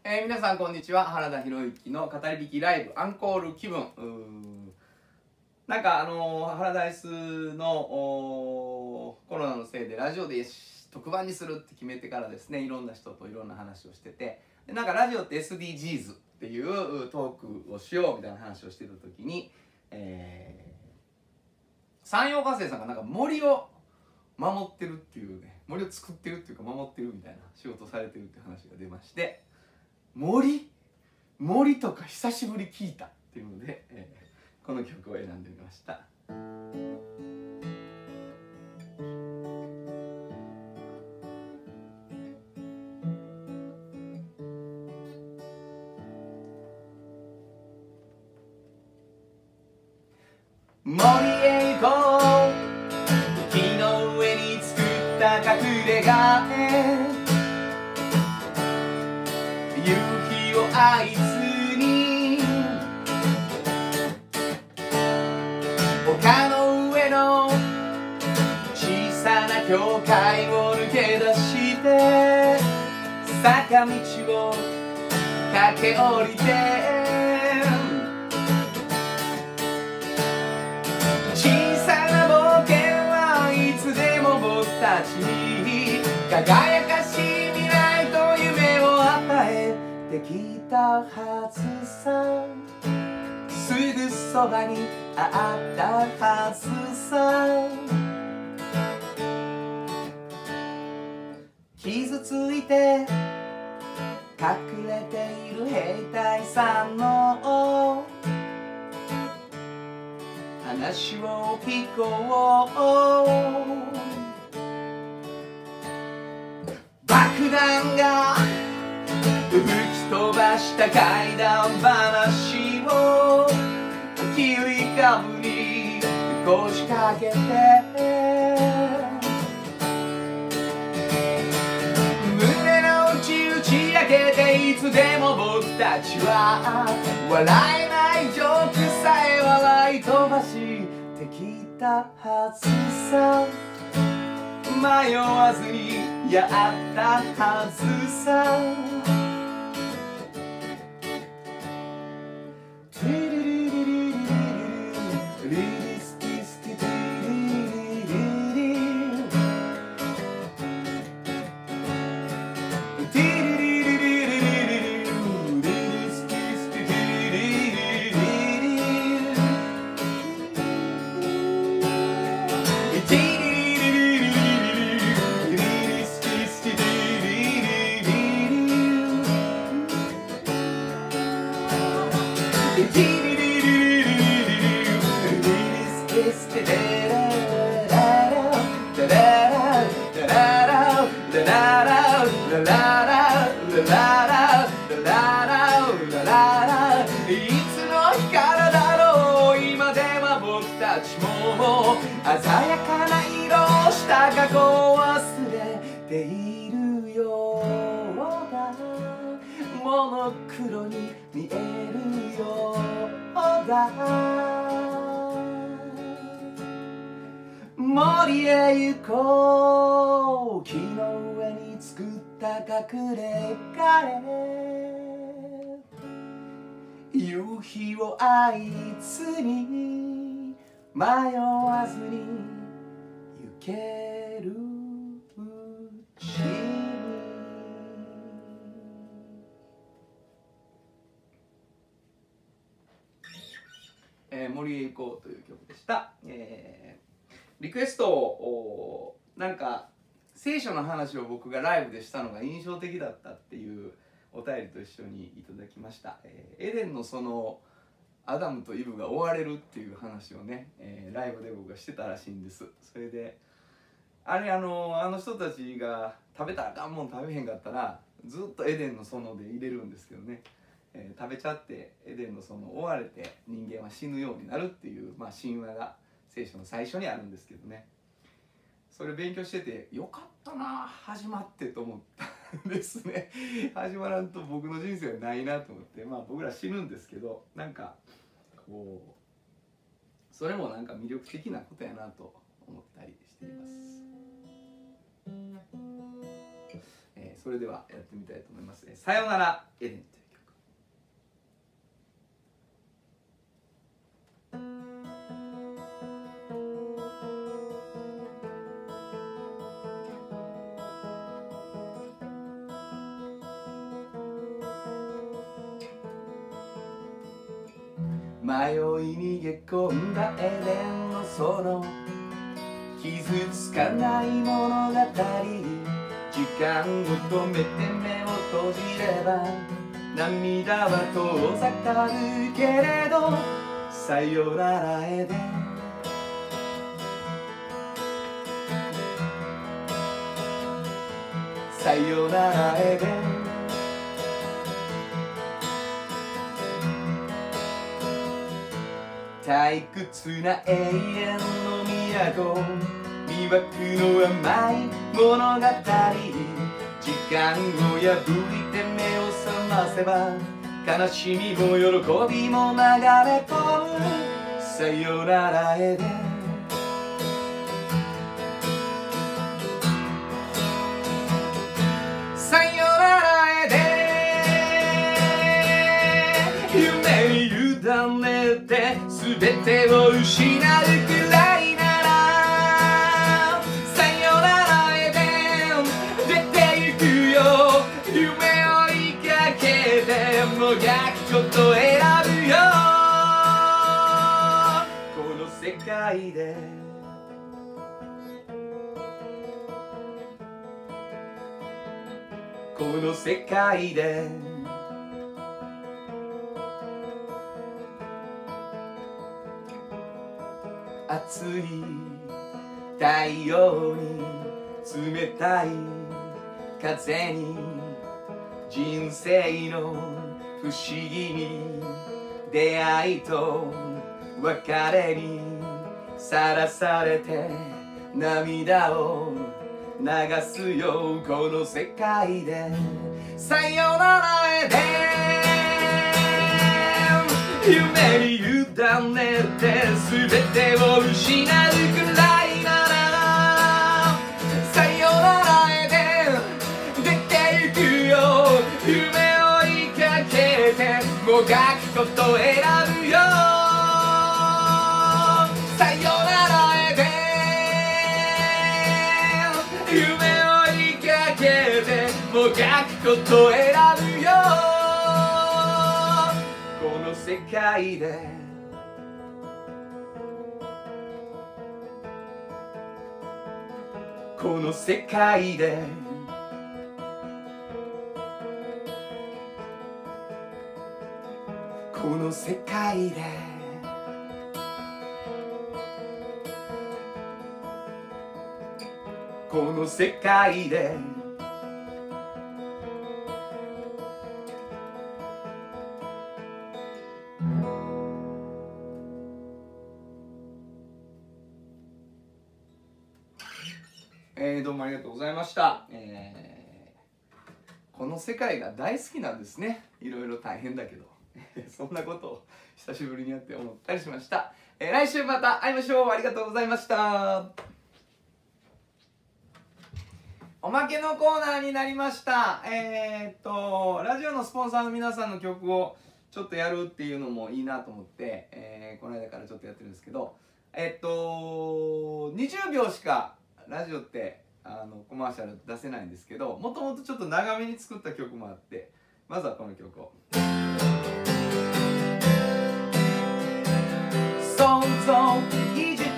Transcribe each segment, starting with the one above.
皆さんこんにちは。原田博之の語り引きライブアンコール気分。なんか原田 S のコロナのせいでラジオで特番にするって決めてからですね、いろんな人といろんな話をしてて、でなんかラジオって SDGs っていうトークをしようみたいな話をしてた時に、山陽火星さんがなんか森を守ってるっていうね、森を作ってるっていうか守ってるみたいな仕事をされてるっていう話が出まして、森とか久しぶり聞いたっていうので、この曲を選んでみました。森へ行こう、木の上に作った隠れ家へ、夕日を合図に丘の上の小さな教会を抜け出して坂道を駆け下りて、小さな冒険はいつでも僕たちに輝かしい未来と夢を与えてきたはずさ。すぐそばにあったはずさ。傷ついて隠れている兵隊さんの話を聞こう。爆弾が吹き飛ばした怪談話を切り株にこじかけて、胸の内打ち明けていつでも僕たちは笑えないジョークさえ笑い飛ばしてきたはずさ。迷わずにやったはずさ。いつの日からだろう、今では僕たちも鮮やかな色をした過去を忘れているようだ。モノクロに見えるようだ。森へ行こう、木の上に作った隠れ家へ、夕日を合図に迷わずに行けるうちに。森へ行こうという曲でした。リクエストをなんか聖書の話を僕がライブでしたのが印象的だったっていうお便りと一緒にいただきました。エデンのそのアダムとイブが追われるっていう話をね、ライブで僕がしてたらしいんです。それであれあの人たちが食べたらあかんもん食べへんかったらずっとエデンの園で入れるんですけどね、食べちゃってエデンの園追われて人間は死ぬようになるっていう、神話が聖書の最初にあるんですけどね、それ勉強しててよかったな始まってと思ったんですね。始まらんと僕の人生はないなと思って、僕ら死ぬんですけど、なんかこうそれもなんか魅力的なことやなと思ったりしています。そそれではやってみたいと思います。さよならエデンという曲。迷い逃げ込んだエデンの園、傷つかない物語、時間を止めて目を閉じれば涙は遠ざかるけれど、さよならエデン、さよならエデン、退屈な永遠の都、魅惑の甘い物語、時間を破いて目を覚ませば悲しみも喜びも流れ込む。さよならエデン、さよならエデン、夢に委ねて全てを失うくらいなら、さよならエデン、出てゆくよ、夢を追いかけてもがくこと選ぶよ。この世界でこの世界で熱い太陽に冷たい風に、人生の不思議に出会いと別れにさらされて涙を流すよ。この世界でさよならエデン、夢に委ねて全てを失うくらいなら、さよならエデン、出てゆくよ、夢を追いかけてもがくこと選ぶよ。さよならエデン、夢を追いかけてもがくこと選ぶよ。この世界でこの世界でこの世界でこの世界でどうもありがとうございました。この世界が大好きなんですね。いろいろ大変だけどそんなことを久しぶりにやって思ったりしました。来週また会いましょう。ありがとうございました。おまけのコーナーになりました。ラジオのスポンサーの皆さんの曲をちょっとやるっていうのもいいなと思って、この間からちょっとやってるんですけど、20秒しかラジオってコマーシャル出せないんですけど、もともとちょっと長めに作った曲もあって、まずはこの曲を。想像技術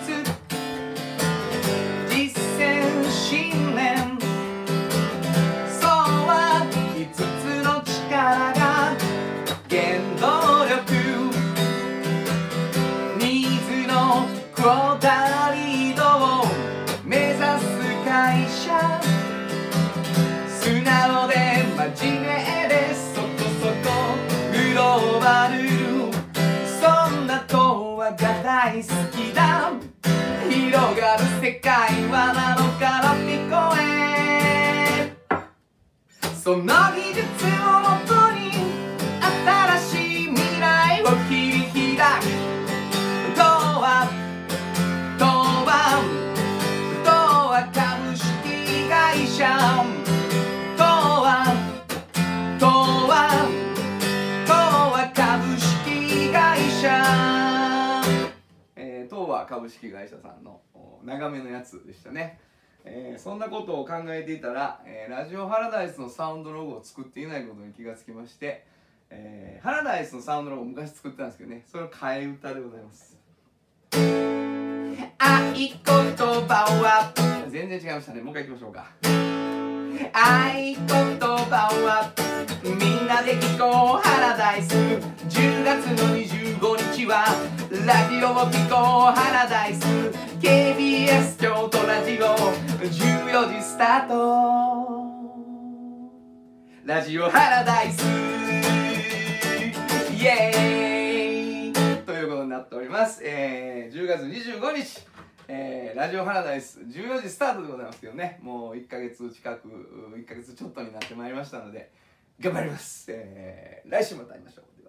実践信念、そうは5つの力が原動力、ニーズのクォータリードを目指す会社、素直で真面目でそこそこグローバル、そんな童話が大好きだ、広がる世界はなのからピコへ、その技術をもとに新しい未来を切り開く、童話株式会社、童話川株式会社さんの長めのやつでしたね。そんなことを考えていたら、ラジオハラダイスのサウンドロゴを作っていないことに気がつきまして、ハラダイスのサウンドロゴを昔作ってたんですけどね、それを替え歌でございます。合言葉は全然違いましたね。もう一回いきましょうか。合言葉はみんなで聞こうハラダイス。10月の25日はラジオを聞こうハラダイス。 KBS 京都ラジオ14時スタート。ラジオハラダイスイエーイということになっております。10月25日ラジオハラダイス14時スタートでございますけどね、もう1ヶ月近く1ヶ月ちょっとになってまいりましたので頑張ります。来週また会いましょう。